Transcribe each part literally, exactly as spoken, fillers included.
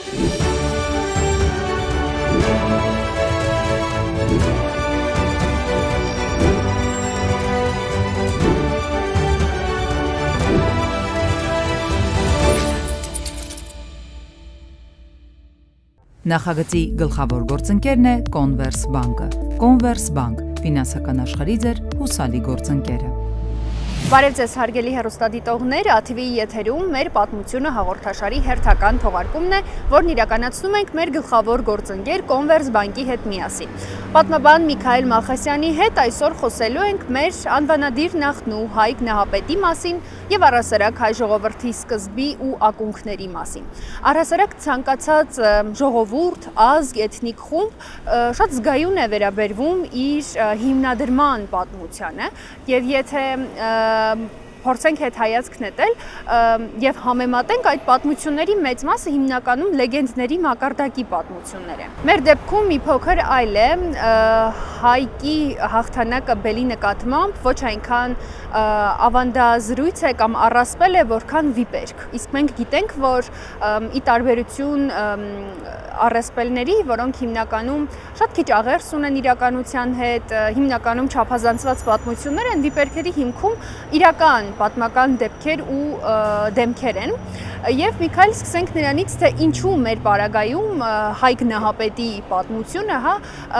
Նախագծի գլխավոր գործընկերն է Converse բանկը։ Converse Bank ֆինանսական աշխարհի ձեր հուսալի գործընկերը։ Բարև ձեզ հարգելի հեռուստադիտողներ, A T V-ի եթերում մեր պատմությունը հաղորդաշարի հերթական թողարկումն է, որն իրականացնում ենք մեր գլխավոր գործընկեր Converse բանկի հետ միասին։ Պատմաբան Միքայել Մալխասյանի հետ այսօր խոսելու ենք մեր անվանադիր նախնու Հայկ Նահապետի մասին եւ առհասարակ հայ ժողովրդի սկզբի ու ակունքների մասին։ Առհասարակ ցանկացած ժողովուրդ, ազգ, էթնիկ խումբ շատ զգայուն է վերաբերվում իր հիմնադրման պատմությանը եւ եթե փորձենք հետ հայացք նետել եւ համեմատենք այդ պատմությունների մեծ մասը հիմնականում լեգենդների մակարդակի պատմություններ են։ Մեր դեպքում մի փոքր այլ է, Հայկի հաղթանակը բելի նկատմամբ ոչ այնքան ավանդազրույց է կամ առասպել է, որքան վիպերք։ Իսկ մենք գիտենք, որ ի տարբերություն առասպելների, որոնք հիմնականում շատ քիչ աղերս ունեն իրականության հետ, հիմնականում չափազանցված պատմություններ են, վիպերքերի հիմքում իրական պատմական դեպքեր ու դեմքեր են։ Եվ Միքայել, սկսենք նրանից, թե ինչու մեր պարագայում Հայկ Նահապետի պատմությունը, հա,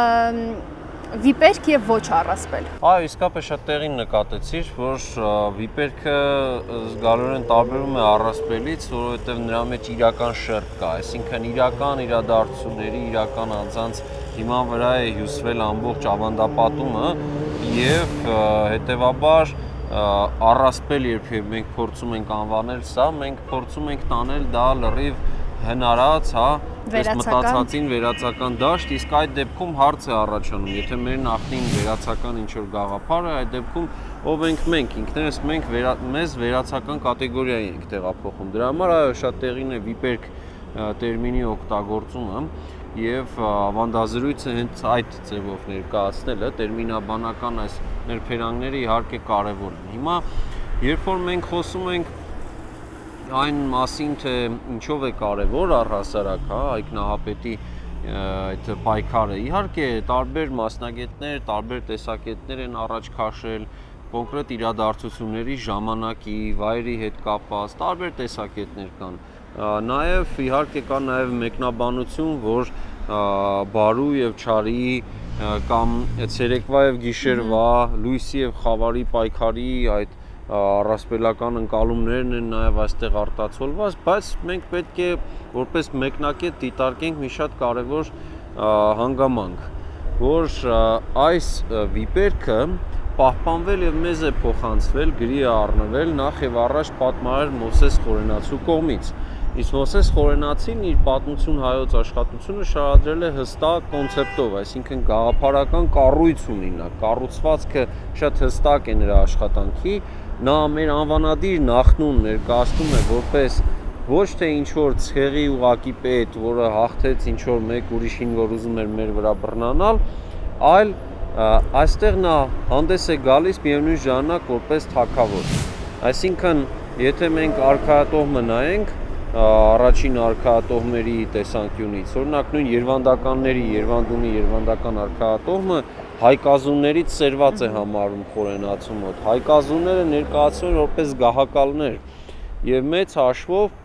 վիպերք եւ ոչ առասպել։ Այո, իսկապես շատ տեղին նկատեցիր, որ վիպերքը զգալորեն տարբերում է առասպելից, որովհետեւ նրա մեջ իրական շերտ կա, այսինքն իրական իրադարձությունների, իրական անձանց հիման վրա է հյուսվել ամբողջ ավանդապատումը եւ հետեւաբար առասպել երբ մենք փորձում ենք անվանել սա, մենք փորձում ենք տանել դա լրիվ հնարած, հա, մտածածին վերացական դաշտ, իսկ այդ դեպքում հարց է առաջանում, եթե մեր նախնին վերացական ինչ-որ գաղափար է, այդ դեպքում ով ենք մենք, ինքներս մենք մեզ վերացական կատեգորիայի ենք տեղափոխում, դրա համար այո, շատ տեղին է վիպերք տերմինի օգտագործումը եւ ավանդազրույցը հենց այդ ձևով ներկայացնելը, տերմինաբանական այս ներբերանքները իհարկե կարեւոր են։ Հիմա երբ որ մենք խոսում ենք այն մասին, թե ինչով է կարևոր առհասարակ, հա, Հայկ Նահապետի այդ պայքարը, իհարկե տարբեր մասնագետներ, տարբեր տեսակետներ են առաջ քաշել, կոնկրետ իրադարձությունների ժամանակի, վայրի հետ կապված, տարբեր տեսակետներ կան։ Նաև իհարկե կա նաև մեկնաբանություն, որ բարու եւ չարի կամ ցերեկվա եւ գիշերվա, լույսի եւ խավարի պայքարի այդ առասպելական ընկալումներն են նաև այստեղ արտացոլված, բայց մենք պետք է որպես մեկնակետ դիտարկենք մի շատ կարևոր հանգամանք, որ այս վիպերքը պահպանվել եւ մեզ է փոխանցվել, գրի է առնվել նախ եւ առաջ պատմարար Մովսես Խորենացու կողմից։ Իսկ Մովսես Խորենացին իր պատմություն հայոց աշխատությունը շարադրել է հստակ կոնցեպտով, այսինքն գաղափարական կառույց ունի նա, կառուցվածքը շատ հստակ է նրա աշխատանքի, նա մեր անվանադիր նախնուն ներկայացնում է որպես ոչ թե ինչ-որ ցեղի ուղակի պետ, որը հաղթեց ինչ-որ մեկ ուրիշին, որ ուզում էր մեր վրա բռնանալ, այլ այստեղ նա հանդես է գալիս միևնույն ժամանակ որպես թագավոր։ Այսինքն, եթե մենք արքայատոհմը նայենք, առաջին արքայատոհմերի տեսանկյունից, օրինակ նույն Երվանդականների, Երվանդունի Երվանդական արքայատոհմը հայկազուններից սերված է համարում Խորենացու մոտ։ Հայկազունները ներկայացնում են որպես գահակալներ եւ մեծ հաշվով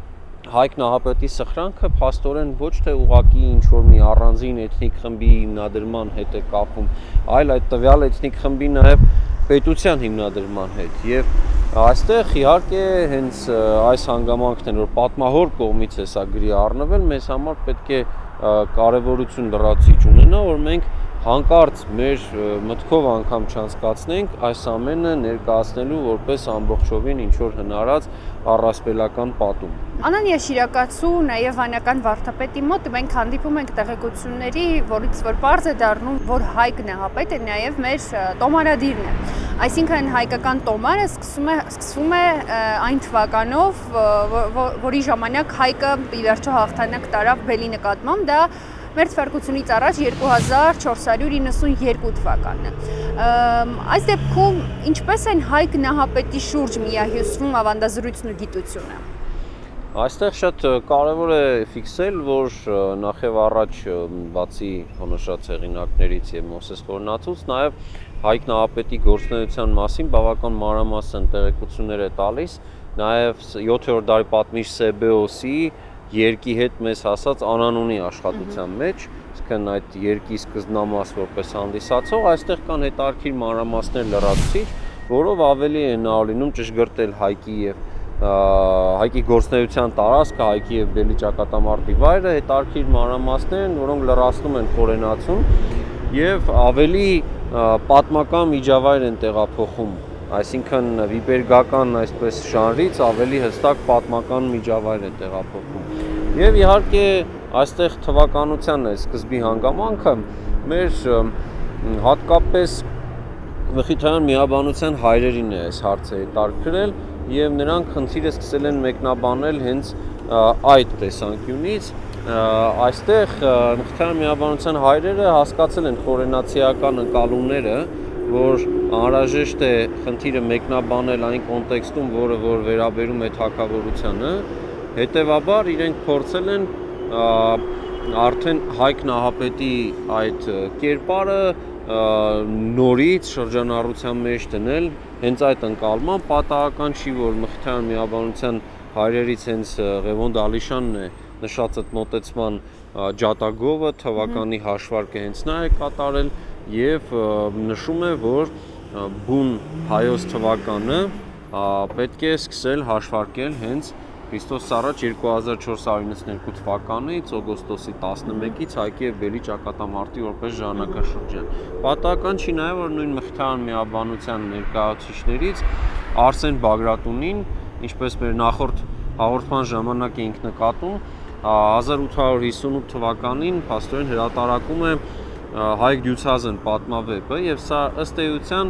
Հայկ Նահապետի սխրանքը փաստորեն ոչ թե ուղակի ինչ-որ մի առանձին էթնիկ խմբի հիմնադրման հետ է կապում, այլ այդ տվյալ էթնիկ խմբի նաեւ պետության հիմնադրման հետ եւ այստեղ իհարկե հենց այս հանգամանքն են, որ պատմահոր կողմից է սա գրի առնվել, մեզ համար պետք է կարևորություն լրացիչ ունենա, որ մենք հանկարծ մեր մտքով անգամ չանցկացնենք այս ամենը ներկայացնելու որպես ամբողջովին ինչ-որ հնարած առասպելական պատում։ Անան Եշիրակացու, նաև վանական վարդապետի մոտ մենք հանդիպում ենք տեղեկությունների, որից որ պարզ է դառնում, որ Հայկ Նահապետը նաև մեր տոմարադիրն է։ Այսինքն հայկական տոմարը սկսում է, սկսվում է այն թվականով, որի ժամանակ Հայկը ի վերջո հաղթանակ տարավ բելի նկատմամբ, դա մեր թվարկությունից առաջ երկու հազար չորս հարյուր իննսունյոթ թվականն է։ Այս դեպքում ինչպես են Հայկ Նահապետի շուրջ միահյուսվում ավանդազրույցն ու գիտությունը։ Այստեղ շատ կարևոր է ֆիքսել, որ նախ եւ առաջ բացի հնշած հեղինակներից եւ Մովսես Խորնացուց, նաեւ Հայկ Նահապետի գործունեության մասին բավական մանրամասն տեղեկություններ է տալիս, նաեւ յոթերորդ դարի պատմիչ Սեբեոսի երկի հետ մեզ հասած անանունի աշխատության մեջ, այսինքն այդ երկի սկզբնամաս որպես հանդիսացող, այստեղ կան հետաքրքիր մանրամասներ լրացուցիչ, որով ավելի է նա լինում ճշգրտել Հայկի եւ Հայկի գործունեության տարածքը, Հայկի եւ Բելի ճակատամարտի վայրը, հետաքրքիր մանրամասներ են, որոնք լրացնում են խորենացուն եւ ավելի պատմական միջավայր են տեղափոխում, այսինքն վիպերգական այսպես ժանրից ավելի հստակ պատմական միջավայր են տեղափոխում։ Եվ իհարկե այստեղ թվականության է սկզբի հանգամանքը մեր հատկապես Մխիթարյան միաբանության հայրերին է այս հարցը հետաքրքրել եւ նրանք խնդիրը սկսել են մեկնաբանել հենց այդ տեսանկյունից այստեղ Մխիթարյան միաբանության հայրերը հասկացել են խորենացիական ընկալումները, որ անհրաժեշտ է խնդիրը մեկնաբանել այն կոնտեքստում, որը որ վերաբերում է թագավորությանը, հետեւաբար իրենք փորձել են արդեն Հայկ Նահապետի այդ կերպարը նորից շրջանառության մեջ դնել հենց այդ ընկալման պատահական չի, որ Մխիթարյան միաբանության հայրերից հենց Ղևոնդը Ալիշյանն է նշած այդ մոտեցման ջատագովը, թվականի հաշվարկը հենց նա է կատարել եւ նշում է, որ բուն հայոց թվականը պետք է սկսել հաշվարկել հենց Քրիստոս առաջ երկու հազար չորս հարյուր իննսունյոթ թվականից օգոստոսի տասնմեկից Հայկի եւ Բելի ճակատամարտի որպես ժամանակաշրջան։ Պատահական չի նաեւ, որ նույն Մխիթարյան միաբանության ներկայացուցիչներից Արսեն Բագրատունին, ինչպես մեր նախորդ հաղորդման ժամանակ էինք նկատում, հազար ութ հարյուր հիսունութ թվականին փաստորեն հրատարակում է Հայկ Դյուցհազեն պատմավեպը եւ սա ըստ էության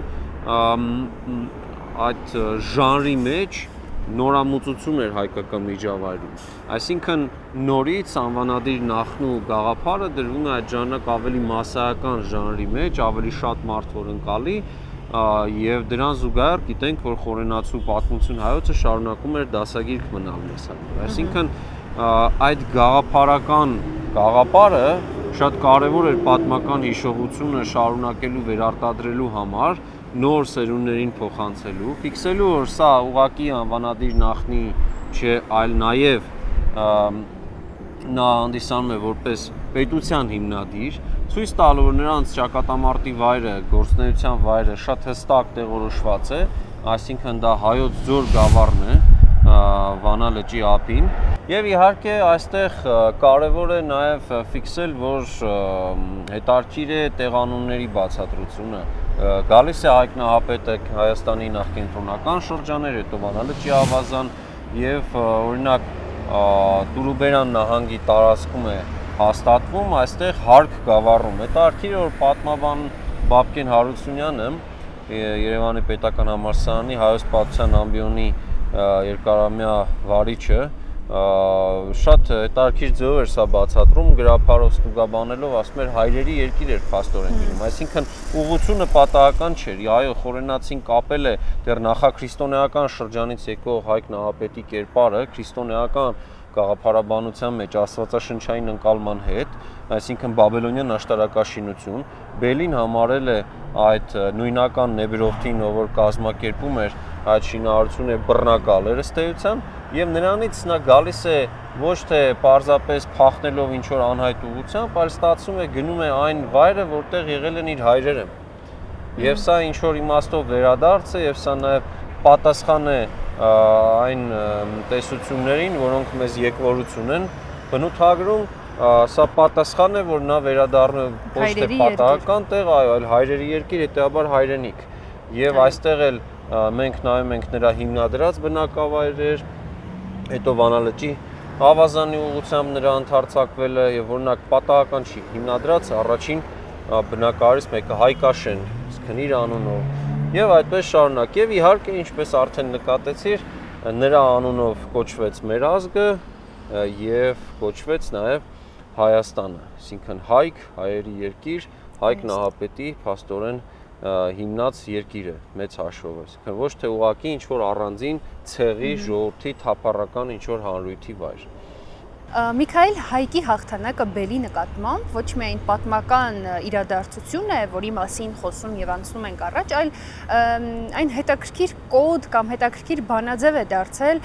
այդ ժանրի մեջ նորամուծություն էր հայկական միջավայրում, այսինքն նորից անվանադիր նախնու գաղափարը դրվում է այդ ժամանակ ավելի մասսայական ժանրի մեջ, ավելի շատ մարդ որ ընկալի եւ դրան զուգահեռ գիտենք, որ խորենացու պատմություն հայոցը շարունակում էր դասագիրք մնալ մեզ համար, այսինքն այդ գաղափարական գաղափարը շատ կարեւոր էր պատմական հիշողությունը շարունակելու վերարտադրելու համար նոր սերունդներին փոխանցելու, ֆիքսելու, որ սա ուղղակի անվանադիր նախնի չէ, այլ նաև նա հանդիսանում է որպես պետության հիմնադիր, ցույց տալու, որ նրանց ճակատամարտի վայրը, գործունեության վայրը շատ հստակ տեղորոշված է, այսինքն դա հայոց ձոր գավառն է, Վանա լճի ափին, եւ իհարկե այստեղ կարեւոր է նաեւ ֆիքսել, որ հետաքրքիր է տեղանունների բացատրությունը։ Գալիս է Հայկ Նահապետը Հայաստանի նախկենտրոնական շրջաններ, հետո Վանա լճի ավազան եւ օրինակ Տուրուբերան նահանգի տարածքում է հաստատվում, այստեղ Հարկ գավառում։ Հետաքրքիր է, որ պատմաբան Բաբկեն Հարությունյանը Երևանի պետական համալսարանի հայոց պատմության ամբիոնի երկարամյա վարիչը շատ հետաքրքիր ձևով էր սա բացատրում, գրափարով ստուգաբանելով, ասում էր հայրերի երկիր էր փաստորեն լինում, այսինքն ուղղությունը պատահական չէր, այո, խորենացին կապել է դեռ նախաքրիստոնեական շրջանից եկող Հայկ Նահապետի կերպարը քրիստոնեական գաղափարաբանության մեջ աստվածաշնչային ընկալման հետ, այսինքն բաբելոնյան աշտարակաշինություն, Բելին համարել է այդ նույնական Նեբիրովթին, ով որ կազմակերպում էր այդ շինարարությունը բռնակալ էր ըստ էության, եւ նրանից նա գալիս է ոչ թե պարզապես փախնելով ինչ որ անհայտ ուղղությամբ, այլ ստացվում է գնում է այն վայրը, որտեղ եղել են իր հայրերը։ Եվ սա ինչ որ իմաստով վերադարձ է եւ սա նաեւ պատասխան է այն տեսություններին, որոնք մեզ եկվորություն են բնութագրում, սա պատասխան է, որ նա վերադառնում է ոչ թե պատահական տեղ, այլ հայրերի երկիր, հետեւաբար հայրենիք։ Եվ այստեղ էլ մենք նայում ենք նրա հիմնադրած բնակավայրեր, հետո Վանա լճի ավազանի ուղղությամբ նրա ընդարձակվելը եւ օրինակ պատահական չի հիմնադրած առաջին բնակարարից մեկը Հայկաշեն, իսկ իր անունով եւ այդպես շարունակ եւ իհարկե ինչպես արդեն նկատեցիր նրա անունով կոչվեց մեր ազգը եւ կոչվեց նաեւ Հայաստանը, այսինքն Հայկ, հայերի երկիր, Հայկ Նահապետի փաստորեն հիմնած երկիր է մեծ հաշվով, այսինքն ոչ թե ուղղակի ինչ որ առանձին ցեղի, ժողովրդի, թափառական ինչ որ հանրույթի վայր։ Միքայել, Հայկի հաղթանակը Բելի նկատմամբ ոչ միայն պատմական իրադարձություն է, որի մասին խոսում եւ անցնում ենք առաջ, այլ այն հետաքրքիր կոդ կամ հետաքրքիր բանաձև է դարձել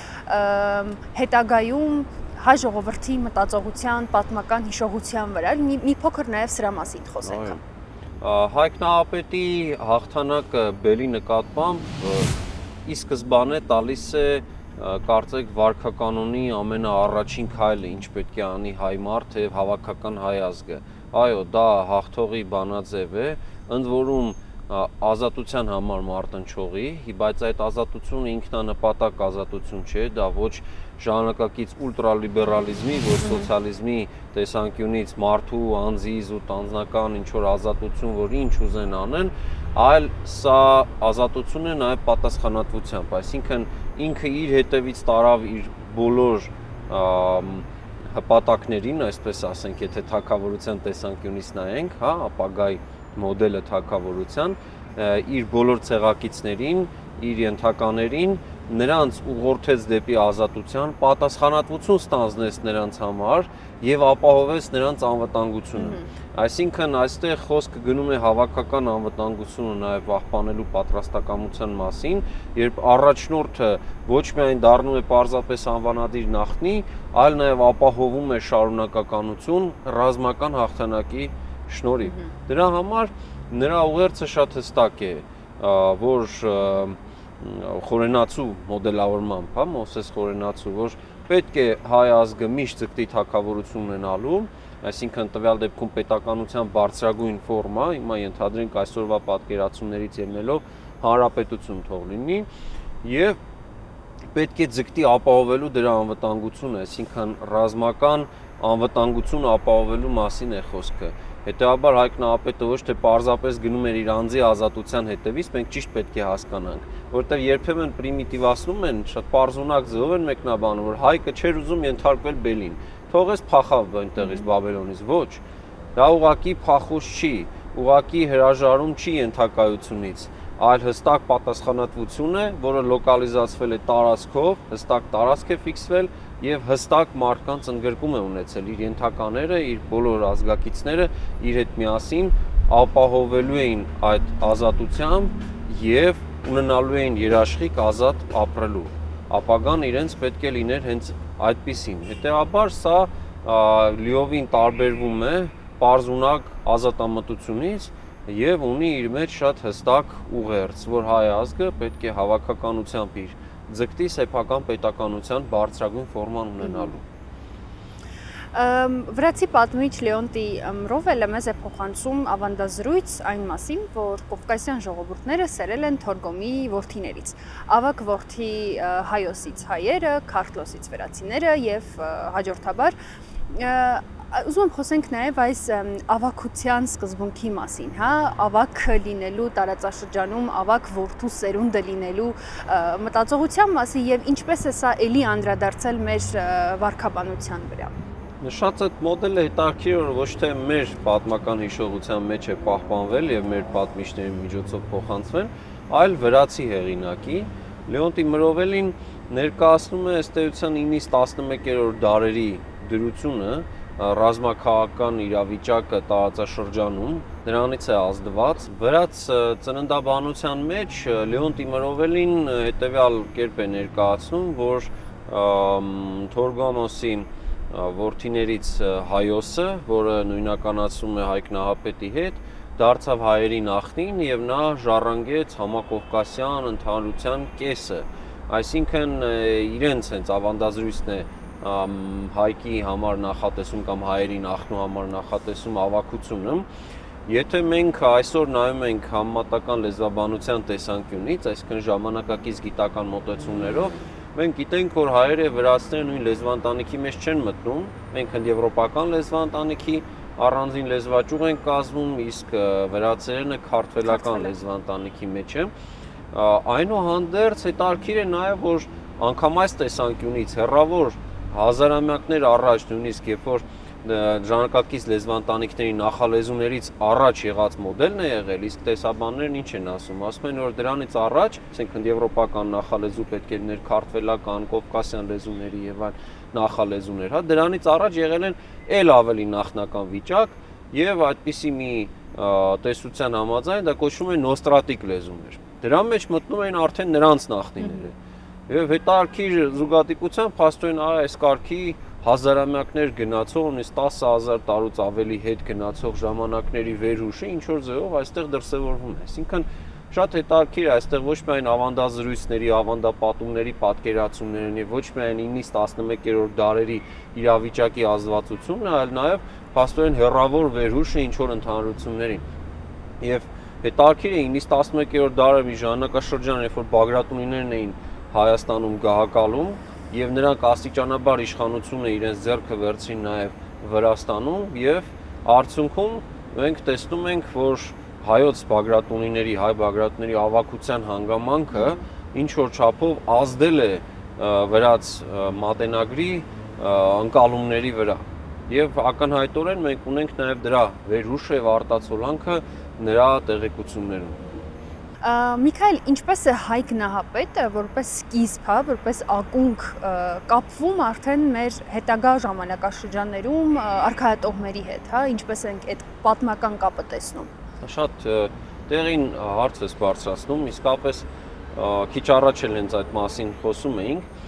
հետագայում հայ ժողովրդի մտածողության, պատմական հիշողության վրա։ Մի փոքր նաեւ սրա մասին խոսենք։ Հայկ Նահապետի հաղթանակը Բելի նկատմամբ ի սկզբանե տալիս է կարծեք վարքականոնի ամենաառաջին քայլը, ինչ պետք է անի հայ մարդը եւ հավաքական հայ ազգը։ Այո, դա հաղթողի բանաձև է, ընդ որում ազատության համար մարտնչողի, բայց այդ ազատությունը ինքնանպատակ ազատություն չէ, դա ոչ ժամանակակից ուլտրալիբերալիզմի, ոչ սոցիալիզմի տեսանկյունից մարդու անձի զուտ անձնական ինչ որ ազատություն, որ ինչ ուզեն անեն, այլ սա ազատություն է նաև պատասխանատվությամբ, այսինքն ինքը իր հետևից տարավ իր բոլոր հպատակներին, այսպես ասենք, եթե թագավորության տեսանկյունից նայենք, հա, ապագայի մոդելը թագավորության, իր բոլոր ցեղակիցներին, իր ենթականերին նրանց ուղղորդեց դեպի ազատության, պատասխանատվություն ստանձնեց նրանց համար եւ ապահովեց նրանց անվտանգությունը։ Այսինքն այստեղ խոսքը գնում է հավաքական անվտանգությունը նաեւ պահպանելու պատրաստակամության մասին, երբ առաջնորդը ոչ միայն դառնում է պարզապես անվանադիր նախնի, այլ նաեւ ապահովում է շարունակականություն ռազմական հաղթանակի շնորհիվ։ Դրա համար նրա ուղերձը շատ հստակ է, որ խորենացու մոդելավորմամբ, հա, Մովսես Խորենացու, որ պետք է հայ ազգը միշտ ձգտի թագավորություն ունենալու, այսինքն տվյալ դեպքում պետականության բարձրագույն ֆորմա, հիմա ենթադրենք այսօրվա պատկերացումներից ելնելով հանրապետություն թող լինի, եւ պետք է ձգտի ապահովելու դրա անվտանգությունը, այսինքն ռազմական անվտանգություն ապահովելու մասին է խոսքը։ Հետևաբար Հայկ Նահապետը ոչ թե պարզապես գնում էր իր անձի ազատության հետևից, մենք ճիշտ պետք է հասկանանք, որտեղ երբեմն պրիմիտիվացնում են, շատ պարզունակ ձևով են մեկնաբանում, որ Հայկը չէր ուզում ենթարկվել Բելին, թողեց փախավ այնտեղից Բաբելոնից, ոչ, դա ուղղակի փախուս չի, ուղղակի հրաժարում չի ենթակայությունից, այլ հստակ պատասխանատվություն է, որը լոկալիզացվել է տարածքով, հստակ տարածք է ֆիքսվել եւ հստակ մարդկանց ընդգրկում է ունեցել իր ենթակաները, իր բոլոր ազգակիցները իր հետ միասին ապահովելու էին այդ ազատությամբ եւ ունենալու էին երաշխիք ազատ ապրելու։ Ապագան իրենց պետք է լիներ հենց այդպիսին։ Հետեւաբար սա լիովին տարբերվում է պարզունակ ազատամտությունից եւ ունի իր մեջ շատ հստակ ուղերձ, որ հայ ազգը պետք է հավաքականությամբ իր ձգտի սեփական պետականության բարձրագույն ֆորման ունենալու։ Վրացի պատմիչ Լեոնտի Ռովելը մեզ է փոխանցում ավանդազրույց այն մասին, որ կովկասյան ժողովուրդները սերել են Թորգոմի որդիներից։ Ավակ որդի Հայոսից հայերը, Քարտլոսից վրացիները եւ հաջորդաբար ուզում եմ խոսենք նաև այս ավակության սկզբունքի մասին, հա, ավակ լինելու տարածաշրջանում, ավակ որդու սերունդը լինելու մտածողության մասին եւ ինչպես է սա էլի անդրադարձել մեր վարքաբանության վրա։ Նշած այդ մոդելը հետաքրքիր է, ոչ թե մեր պատմական հիշողության մեջ է պահպանվել եւ մեր պատմիչների միջոցով փոխանցվել, այլ վրացի հեղինակի Լեոնտի Մրովելին ներկայացնում է ըստ էության ինից տասնմեկերորդ դարերի դրությունը ռազմաքաղաքական իրավիճակը տարածաշրջանում, դրանից է ազդված։ Վրաց ծննդաբանության մեջ Լեոնտի Մրովելին հետևյալ կերպ է ներկայացնում, որ Թորգոմոսի որդիներից Հայոսը, որը նույնականացում է Հայկ Նահապետի հետ, դարձավ հայերի նախնին եւ նա ժառանգեց համակովկասյան ընդհանրության կեսը, այսինքն իրենց հենց ավանդազրույցն է Հայկի համար նախատեսում կամ հայերի նախնու համար նախատեսում ավակությունը։ Եթե մենք այսօր նայում ենք համեմատական լեզվաբանության տեսանկյունից, այսինքն ժամանակակից գիտական մոտեցումներով, մենք գիտենք, որ հայերը եւ վրացիները նույն լեզվաընտանիքի մեջ չեն մտնում, մենք հնդեվրոպական լեզվաընտանիքի առանձին լեզվաճյուղ են կազմում, իսկ վրացերենը քարտվելական լեզվաընտանիքի մեջ է։ Այնուհանդերձ հետաքրքիր է նաեւ, որ անգամ այս տեսանկյունից հեռավոր հազարամյակներ առաջ, նույնիսկ երբ որ ժամանակակից լեզվաընտանիքների նախալեզուներից առաջ եղած մոդելն է եղել, իսկ տեսաբաններն ինչ են ասում, ասում են, որ դրանից առաջ, ասենք եվրոպական նախալեզու պետք է լիներ, քարտվելական, կովկասյան լեզուների եւ այլ նախալեզուներ, հա, դրանից առաջ եղել են ել ավելի նախնական վիճակ եւ այդպիսի մի տեսության համաձայն դա կոչվում է նոստրատիկ լեզուներ։ Դրա մեջ մտնում են արդեն նրանց նախնիները։ Եվ հետարքիր զուգադիպությամբ փաստորեն այս կարգի հազարամյակներ գնացող, նույնիսկ տասը հազար տարուց ավելի հետ գնացող ժամանակների վերհուշը ինչ որ ձևով այստեղ դրսևորվում է։ Այսինքն շատ հետարքիր է այստեղ ոչ միայն ավանդազրույցների, ավանդապատումների պատկերացումներն եւ ոչ միայն իննից տասնմեկերորդ դարերի իրավիճակի ազդվածությունն, այլ նաեւ փաստորեն հեռավոր վերհուշը ինչ որ ընդհանրություններին։ Եվ հետարքիր է իննից տասնմեկերորդ դարերի ժամանակաշրջանը, երբ որ բագրատունիներն էին Հայաստանում գահակալում եւ նրանք աստիճանաբար իշխանությունը իրենց ձեռքը վերցրին նաեւ Վրաստանում եւ արդյունքում մենք տեսնում ենք, որ հայոց բագրատունիների, հայ բագրատունիների ավակության հանգամանքը ինչ որ չափով ազդել է վրաց մատենագրի ընկալումների վրա եւ ակնհայտորեն մենք ունենք նաեւ դրա վերհուշը եւ արտացոլանքը նրա տեղեկություններում։ Միքայել, ինչպես է հայ գնահապետը որպես սկիզբ, հա, որպես ակունք կապվում արդեն մեր հետագա ժամանակաշրջաններում արքայատողմերի հետ, հա, ինչպես ենք այդ պատմական կապը տեսնում։ Շատ տեղին հարց ես բարձրացնում, իսկապես քիչ առաջ էլ հենց այդ մասին խոսում էինք։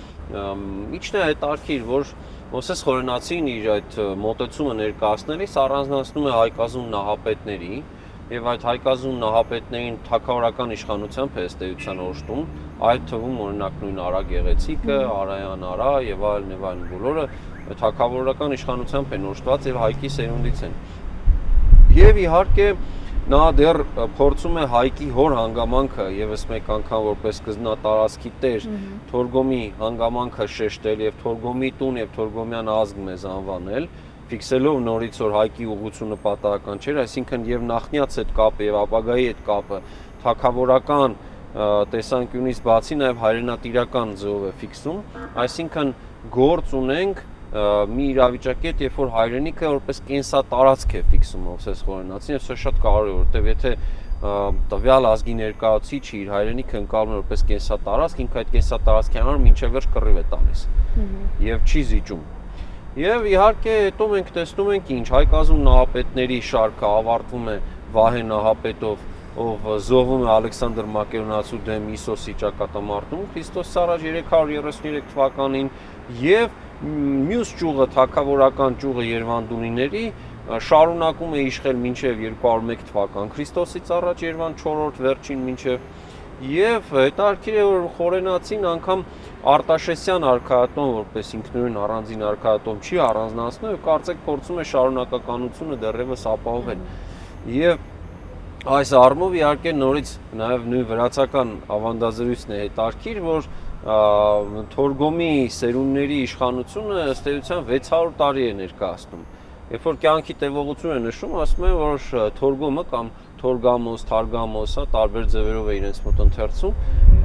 Ինչն է հետարքիր, որ Մովսես Խորենացին իր այդ մոտեցումը ներկայացնելիս առանձնացնում է հայկազուն նահապետների եւ այդ հայկազուն նահապետներին թագավորական իշխանությամբ է ըստեյության օժտում, այդ թվում օրինակ նույն Արա Գեղեցիկը, Արայան Արա եւ այլն եւ այլն բոլորը թագավորական իշխանությամբ են օժտված եւ հայկի սերունդից են։ Եվ իհարկե նա դեռ փորձում է հայկի հոր հանգամանքը եւս մեկ անգամ որպես կզնատարածքի տեր Թորգոմի հանգամանքը շեշտել եւ Թորգոմի տուն եւ Թորգոմյան ազգ մեզ անվանել, ֆիքսելով նորից որ հայկի ուղղությունը պատահական չէր, այսինքն եւ նախնյաց այդ կապը եւ ապագայի այդ կապը թագավորական տեսանկյունից բացի նաեւ հայրենատիրական ձևով է ֆիքսում, այսինքն գործ ունենք մի իրավիճակի հետ, երբ որ հայրենիքը որպես կենսատարածք է ֆիքսում Մովսես Խորենացին, եւ սա շատ կարևոր է, որտեղ եթե տվյալ ազգի ներկայացուցիչը իր հայրենիքը ընկալում է որպես կենսատարածք, ինքը այդ կենսատարածքի համար մինչև վերջ կռիվ է տալիս եւ չի զիջում։ Եվ իհարկե հետո մենք տեսնում ենք ինչ հայկազուն նահապետների շարքը ավարտվում է Վահե նահապետով, ով զոհվում է Ալեքսանդր Մակեդոնացու դեմ Իսոսի ճակատամարտում Քրիստոս առաջ երեք հարյուր երեսուններեք թվականին եւ մյուս ճյուղը թագավորական ճյուղը Երվանդունիների շարունակում է իշխել մինչև երկու հարյուր մեկ թվական Քրիստոսից առաջ Երվանդ չորրորդ վերջին մինչև եւ հետարքիր է որ Խորենացին անգամ Արտաշեսյան արքայատոն որպես ինքնուրույն առանձին արքայատոն չի առանձնացնում եւ կարծեք փորձում է շարունակականությունը դեռևս ապահովել եւ այս առումով իհարկե նորից նաեւ նույն վրացական ավանդազրույցն է հետարքիր որ Թորգոմի սերունդների իշխանությունը ըստ էության վեց հարյուր տարի է ներկայացնում երբ որ կյանքի տևողությունը նշում ասում են որ Թորգոմը կամ Թորգամոս, Թարգամոս, հա, տարբեր ձևերով է իրենց մոտ ընթերցում,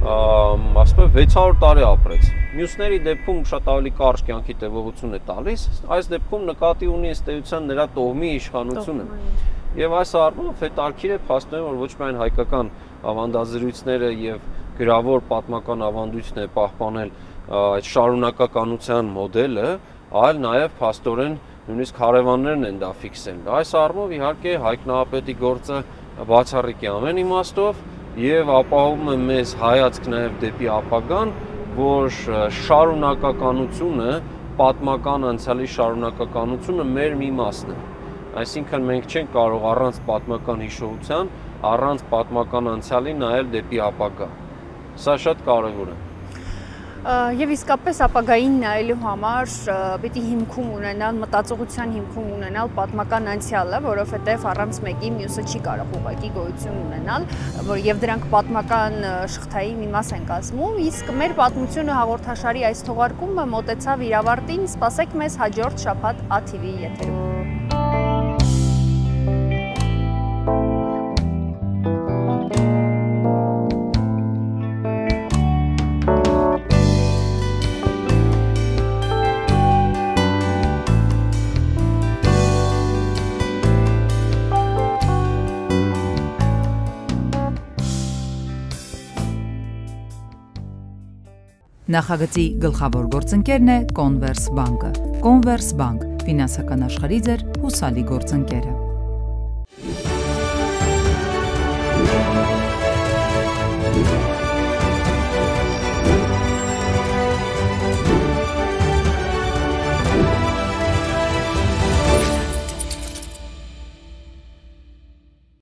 ասում է վեց հարյուր տարի ապրեց։ Մյուսների դեպքում շատ ավելի կարճ կյանքի տևողություն է տալիս, այս դեպքում նկատի ունի ըստ էության նրա տոհմի իշխանությունը։ Եվ այս առումով հետարքիր է փաստորեն, որ ոչ միայն հայկական ավանդազրույցները եւ գրավոր պատմական ավանդույթն է պահպանել այդ շարունակականության մոդելը, այլ նաեւ փաստորեն նույնիսկ հարևաններն են դա ֆիքսել։ Այս առումով իհարկե Հայկ Նահապետի գործը բացառիկ է ամեն իմաստով եւ ապահովում է մեզ հայացք նաեւ դեպի ապագան, որ շարունակականությունը, պատմական անցյալի շարունակականությունը մեր մի մասն է։ Այսինքն մենք չենք կարող առանց պատմական հիշողության, առանց պատմական անցյալի նայել դեպի ապագա։ Սա շատ կարևոր է։ Եվ իսկապես ապագային նայելու համար պիտի հիմքում ունենալ, մտածողության հիմքում ունենալ պատմական անցյալը, որովհետև առանց մեկի մյուսը չի կարող ուղղակի գոյություն ունենալ, որ եւ դրանք պատմական շղթայի մի մաս են կազմում, իսկ մեր պատմությունը հաղորդաշարի այս թողարկումը մոտեցավ իր ավարտին, սպասեք մեզ հաջորդ շաբաթ A T V եթերում։ Նախագծի գլխավոր գործընկերն է Converse Bank-ը։ Converse Bank՝ ֆինանսական աշխարհի ձեր հուսալի գործընկերը։